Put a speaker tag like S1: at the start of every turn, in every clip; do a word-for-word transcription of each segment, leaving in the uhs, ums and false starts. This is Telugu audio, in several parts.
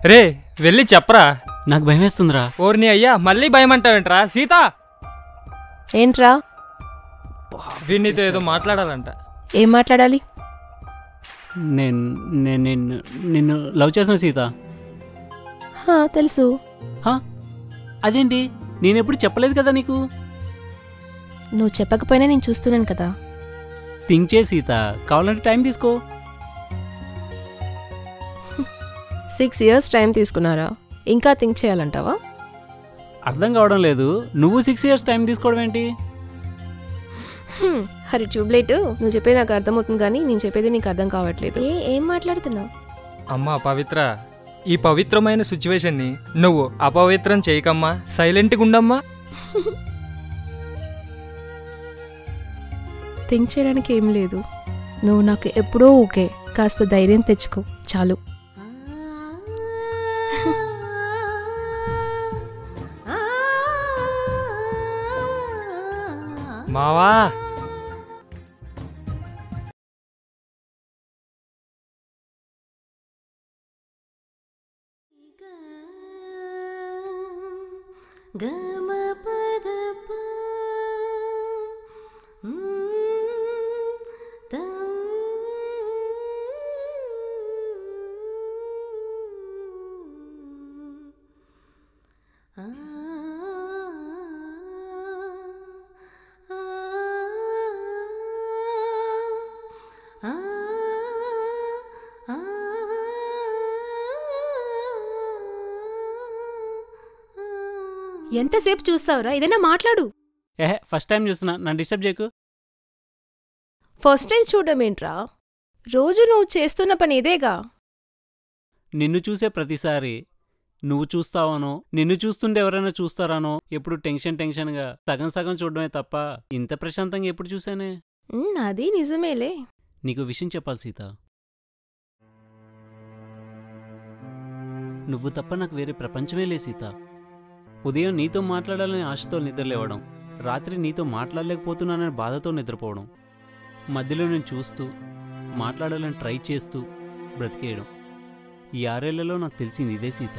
S1: రే వెళ్ళి చెప్పరా.
S2: నాకు భయం వేస్తుందిరా.
S1: ఓర్ని అయ్యా మళ్ళీ భయం అంటావేంట్రా? సీత
S3: ఏంట్రా?
S1: వీడినితో ఏదో మాట్లాడాలంట.
S3: ఏం మాట్లాడాలి?
S2: నేను నేను నిన్ను నిన్ను లవ్ చేసిన సీత.
S3: తెలుసు.
S2: అదేంటి నేనెప్పుడు చెప్పలేదు కదా నీకు?
S3: నువ్వు చెప్పకపోయినా నేను చూస్తున్నాను కదా.
S2: థింక్ చే సీత, కావాలంటే టైం తీసుకో.
S3: సిక్స్ ఇయర్స్ టైం తీసుకున్నారా? ఇంకా థింక్ చేయాలంటావా?
S2: అర్థం కావడం లేదు. నువ్వు సిక్స్ ఇయర్స్ టైం తీసుకోవడం ఏంటి?
S3: హరి ట్యూబ్లైట్, నువ్వు చెప్పేది నాకు అర్థమవుతుంది కానీ నేను చెప్పేది నీకు అర్థం కావట్లేదు. ఏ ఏం మాట్లాడుతున్నావు?
S1: అమ్మా పవిత్ర, ఈ పవిత్రమైన సిచ్యువేషన్ని నువ్వు అపవిత్రం చేయకమ్మా. సైలెంట్గా ఉండమ్మా.
S3: థింక్ చేయడానికి ఏం లేదు. నువ్వు నాకు ఎప్పుడో ఓకే. కాస్త ధైర్యం తెచ్చుకో చాలు.
S1: మావా
S3: ఎంతసేపు చూస్తావురా? ఏదైనా మాట్లాడు.
S2: ఏహే ఫస్ట్ టైం చూస్తున్నా, నన్ను డిస్టర్బ్ చేయకు.
S3: ఫస్ట్ టైం చూడడం ఏంట్రా? రోజు నువ్వు చేస్తున్న పని ఇదేగా.
S2: నిన్ను చూసే ప్రతిసారి నువ్వు చూస్తావనో, నిన్ను చూస్తుంటే ఎవరైనా చూస్తారానో ఎప్పుడు టెన్షన్ టెన్షన్గా సగం సగం చూడడమే తప్ప ఇంత ప్రశాంతంగా ఎప్పుడు చూసానే.
S3: అది నిజమేలే.
S2: నీకు విషయం చెప్పాలి సీత. నువ్వు తప్ప నాకు వేరే ప్రపంచమే లే సీత. ఉదయం నీతో మాట్లాడాలని ఆశతో నిద్రలేవడం, రాత్రి నీతో మాట్లాడలేకపోతున్నానని బాధతో నిద్రపోవడం, మధ్యలో నేను చూస్తూ మాట్లాడాలని ట్రై చేస్తూ బ్రతికేయడం. ఈ ఆరేళ్లలో నాకు తెలిసింది ఇదే సీత.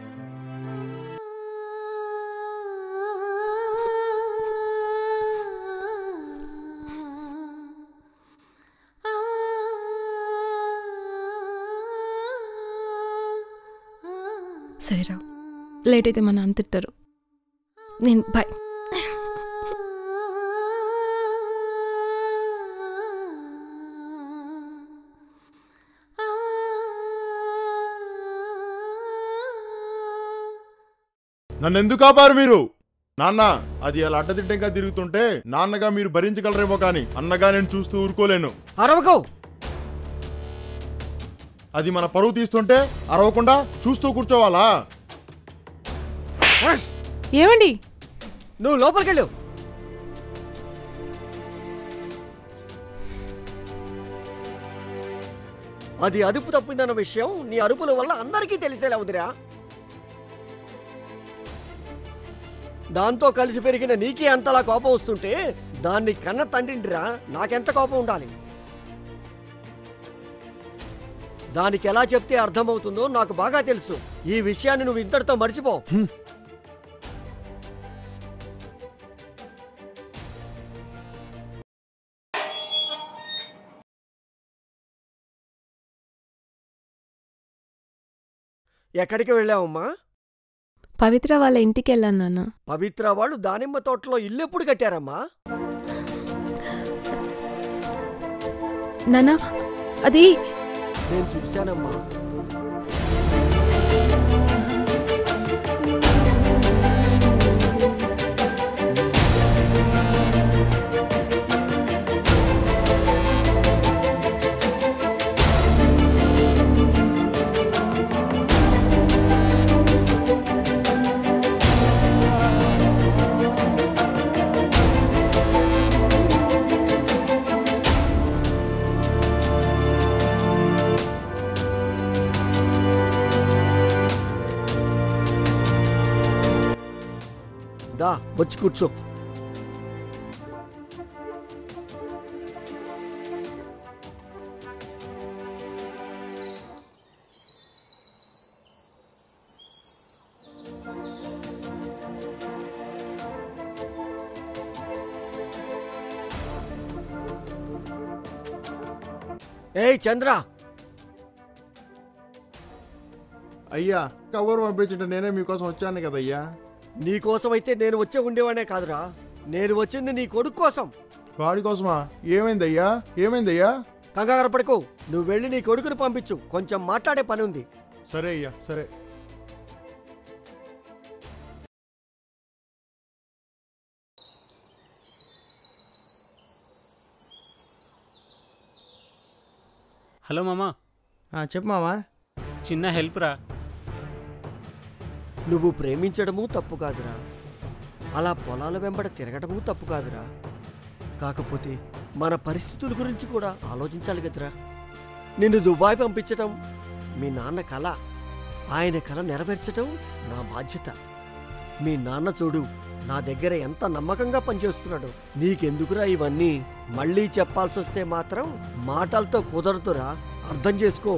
S3: సరేరా, లేట్ అయితే మా నాన్న తిడతారు. నేను బాయ్.
S4: నన్ను ఎందుకు ఆపారు మీరు? నాన్న, అది అలా అడ్డదిడ్డంగా తిరుగుతుంటే నాన్నగా మీరు భరించగలరేమో కానీ అన్నగా నేను చూస్తూ ఊరుకోలేను.
S5: అరవకు.
S4: అది మన పరువు తీస్తుంటే అరవకుండా చూస్తూ కూర్చోవాలా?
S3: ఏమండి?
S5: నువ్వు లోపలికెళ్ళు. అది అదుపు తప్పిందన్న విషయం నీ అరుపుల వల్ల అందరికీ తెలిసేలా ఉందిరా. దాంతో కలిసి పెరిగిన నీకే అంతలా కోపం వస్తుంటే దాన్ని కన్న తండ్రింటిరా నాకెంత కోపం ఉండాలి. దానికి ఎలా చెప్తే అర్థమవుతుందో నాకు బాగా తెలుసు. ఈ విషయాన్ని నువ్వు ఇంతటితో మర్చిపో. ఎక్కడికి వెళ్ళావమ్మా?
S3: పవిత్ర వాళ్ళ ఇంటికి వెళ్ళాను నాన్న.
S5: పవిత్ర వాళ్ళు దానిమ్మ తోటలో ఇల్లు ఎప్పుడు కట్టారమ్మా?
S3: నాన్న అది
S5: నేను చూశానమ్మా. దా వచ్చి కూర్చో. ఏయ్ చంద్ర,
S4: అయ్యా కవర్ పంపించుంటే నేనే మీకోసం వచ్చాను కదయ్యా.
S5: నీకోసమైతే నేను వచ్చే ఉండేవాడే కాదురా, నేను వచ్చింది నీ కొడుకు కోసం.
S4: వాడి కోసమా? ఏమైందయ్యా ఏమైందయ్యా?
S5: కంగారు పడుకో, నువ్వు వెళ్ళి నీ కొడుకుని పంపించు, కొంచెం మాట్లాడే పని ఉంది.
S4: సరే అయ్యా సరే.
S2: హలో మామా,
S6: చెప్పు మామా.
S2: చిన్న హెల్ప్ రా.
S5: నువ్వు ప్రేమించడము తప్పు కాదురా, అలా పొలాల వెంబడ తిరగడము తప్పు కాదురా. కాకపోతే మన పరిస్థితుల గురించి కూడా ఆలోచించాలి కదరా. నిన్ను దుబాయ్ పంపించటం మీ నాన్న కల, ఆయన కల నెరవేర్చటం నా బాధ్యత. మీ నాన్న చూడు నా దగ్గర ఎంత నమ్మకంగా పనిచేస్తున్నాడు. నీకెందుకురా ఇవన్నీ? మళ్ళీ చెప్పాల్సి వస్తే మాత్రం మాటలతో కుదరతురా, అర్థం చేసుకో.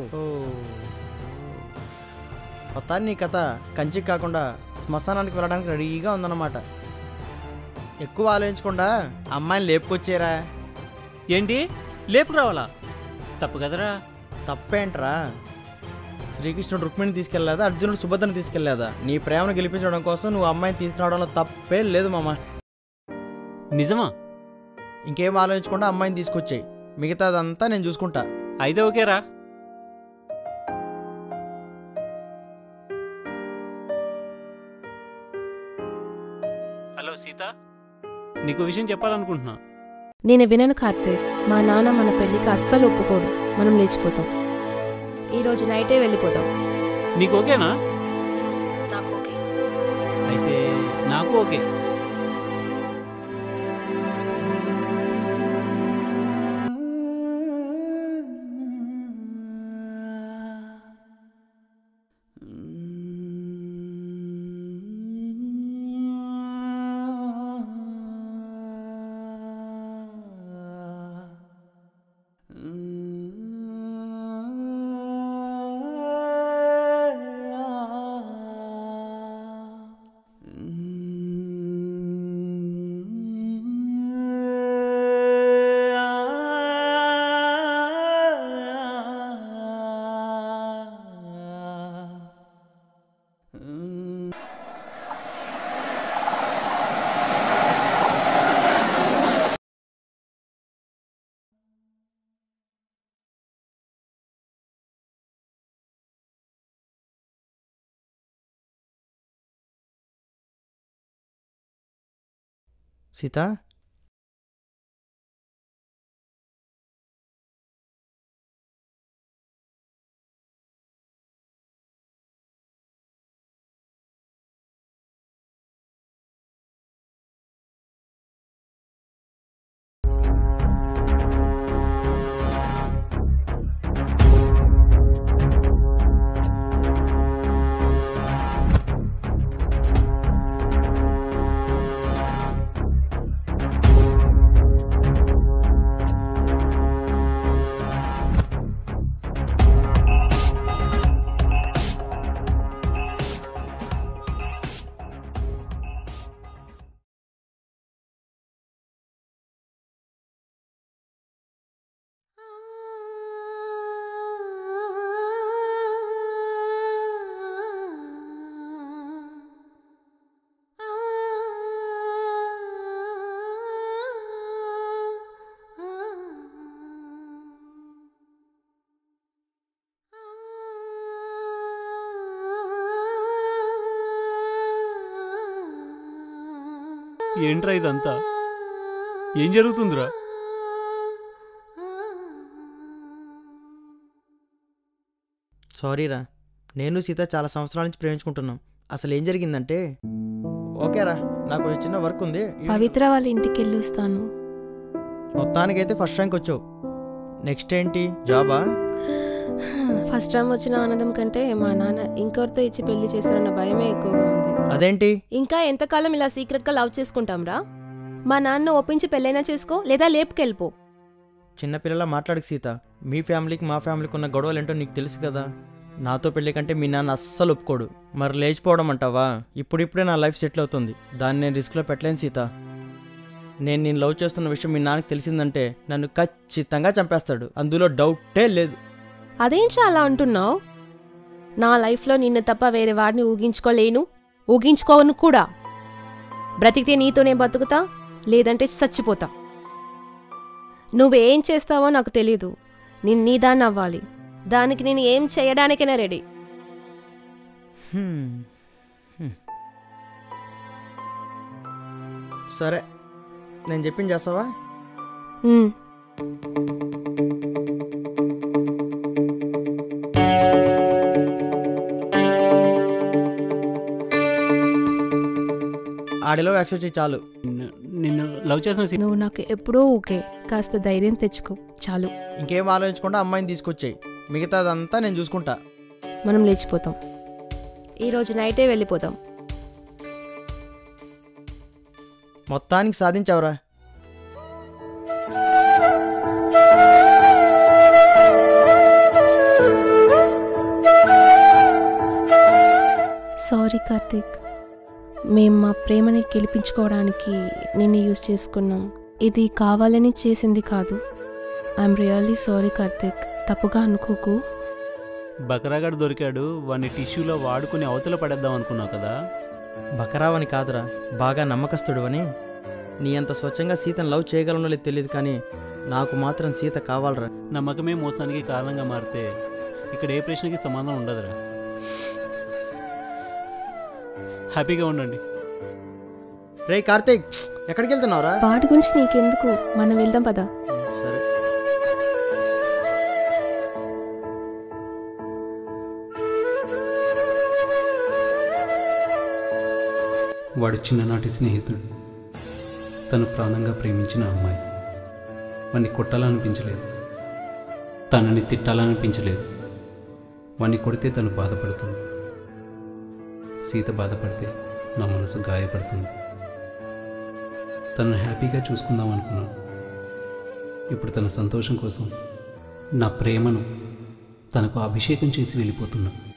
S6: మొత్తాన్ని నీ కథ కంచికి కాకుండా శ్మశానానికి వెళ్ళడానికి రెడీగా ఉందన్నమాట. ఎక్కువ ఆలోచించకుండా అమ్మాయిని లేపుకొచ్చేరా.
S2: ఏంటి లేపుకు రావాలా? తప్పు కదరా.
S6: తప్పేంట్రా? శ్రీకృష్ణుడు రుక్మిణిని తీసుకెళ్లేదా, అర్జునుడు సుభద్రని తీసుకెళ్లేదా? నీ ప్రేమను గెలిపించడం కోసం నువ్వు అమ్మాయిని తీసుకురావడంలో తప్పే లేదు మామ.
S2: నిజమా?
S6: ఇంకేం ఆలోచించకుండా అమ్మాయిని తీసుకొచ్చాయి, మిగతాదంతా నేను చూసుకుంటా.
S2: అయితే ఓకేరా. హలో సీత, నీకు విషయం చెప్పాలనుకుంటున్నా.
S3: నేను వినను కార్తీక్, మా నాన్న మన పెళ్ళికి అస్సలు ఒప్పుకోడు. మనం లేచిపోతాం, ఈరోజు నైటే వెళ్ళిపోదాం.
S2: నీకు ఓకేనా?
S3: నాకు ఓకే.
S2: అయితే నాకు ఓకే.
S6: సీత,
S2: ఏంట్రా ఇదంతా? ఏం జరుగుతుందిరా?
S6: సారీరా. నేను సీత చాలా సంవత్సరాల నుంచి ప్రేమించుకుంటున్నాం. అసలు ఏం జరిగిందంటే, ఓకేరా నాకు ఒక చిన్న వర్క్ ఉంది,
S3: పవిత్ర వాళ్ళ ఇంటికి వెళ్ళొస్తాను.
S6: మొత్తానికైతే ఫస్ట్ ర్యాంక్ వచ్చావు. నెక్స్ట్ ఏంటి, జాబా?
S3: ఫస్ట్ టైం వచ్చిన ఆనందం కంటే మా నాన్న ఇంకొకరితో ఇచ్చి పెళ్లి చేస్తారన్న భయమే ఎక్కువగా ఉంది.
S6: అదేంటి?
S3: ఇంకా ఎంతకాలం ఇలా సీక్రెట్గా లవ్ చేసుకుంటాం రా? మా నాన్న ఒప్పించి పెళ్ళైనా చేసుకో, లేదా లేపుకెళ్ళిపో.
S6: చిన్నపిల్లలా మాట్లాడకు సీత. మీ ఫ్యామిలీకి మా ఫ్యామిలీకి ఉన్న గొడవలు ఏంటో నీకు తెలుసు కదా. నాతో పెళ్ళి కంటే మీ నాన్న అస్సలు ఒప్పుకోడు. మరి లేచిపోవడం అంటావా? ఇప్పుడిప్పుడే నా లైఫ్ సెటిల్ అవుతుంది, దాన్ని నేను రిస్క్లో పెట్టలేను సీత. నేను నేను లవ్ చేస్తున్న విషయం మీ నాన్నకి తెలిసిందంటే నన్ను ఖచ్చితంగా చంపేస్తాడు, అందులో డౌటే లేదు.
S3: అదేంటి అలా అంటున్నావు? నా లైఫ్లో నిన్ను తప్ప వేరే వాడిని ఊహించుకోలేను, ఊహించుకోను కూడా. బ్రతికితే నీతోనే బతుకుతా, లేదంటే చచ్చిపోతా. నువ్వేం చేస్తావో నాకు తెలీదు. నేను నీ దాన్ని అవ్వాలి. దానికి నేను ఏం చేయడానికైనా రెడీ.
S6: హ్మ్. హ్మ్. సరే, నేను చెప్పింది చేస్తావా?
S3: ఉమ్.
S6: ఆడిలో యాక్సెప్ట్ చేయి చాలు.
S2: నిన్ను- నిన్ను లవ్ చేసిన సీత
S3: నువ్వు నాకు ఎప్పుడూ ఓకే. కాస్త ధైర్యం తెచ్చుకో చాలు.
S6: ఇంకేం ఆలోచించకుండా అమ్మాయిని తీసుకొచ్చాయి, మిగతాదంతా నేను చూసుకుంటా.
S3: మనం లేచిపోతాం. ఈరోజు నైటే వెళ్ళిపోతాం.
S6: మొత్తానికి సాధించావురా.
S3: సారీ కార్తీక్, మేము మా ప్రేమని గెలిపించుకోవడానికి నిన్ను యూజ్ చేసుకున్నాం. ఇది కావాలని చేసింది కాదు. ఐఎమ్ రియల్లీ సారీ కార్తీక్, తప్పుగా అనుకోకు.
S2: బకరాగాడు దొరికాడు, వాడిని టిష్యూలో వాడుకుని అవతల పడేద్దాం అనుకున్నావు కదా.
S6: బకరావని కాదురా, బాగా నమ్మకస్తుడు అని. నీ అంత స్వచ్ఛంగా సీతను లవ్ చేయగలనో లేదు తెలియదు, కానీ నాకు మాత్రం సీత కావాలరా.
S2: నమ్మకమే మోసానికి కారణంగా మారితే ఇక్కడ ఏ ప్రశ్నకి సమాధానం ఉండదురా. హ్యాపీగా ఉండండి.
S6: రే కార్తీక్, ఎక్కడికి వెళ్తున్నావురా?
S3: వాడి గురించి నీకెందుకు, మనం వెళ్దాం పదా.
S6: సరే.
S2: వాడు చిన్ననాటి స్నేహితుడు, తను ప్రాణంగా ప్రేమించిన అమ్మాయి. వాణ్ణి కొట్టాలనిపించలేదు, తనని తిట్టాలనిపించలేదు. వాణ్ణి కొడితే తను బాధపడుతుంది, సీత బాధపడితే నా మనసు గాయపడుతుంది. తనను హ్యాపీగా చూసుకుందాం అనుకున్నాను. ఇప్పుడు తన సంతోషం కోసం నా ప్రేమను తనకు అభిషేకం చేసి వెళ్ళిపోతున్నా.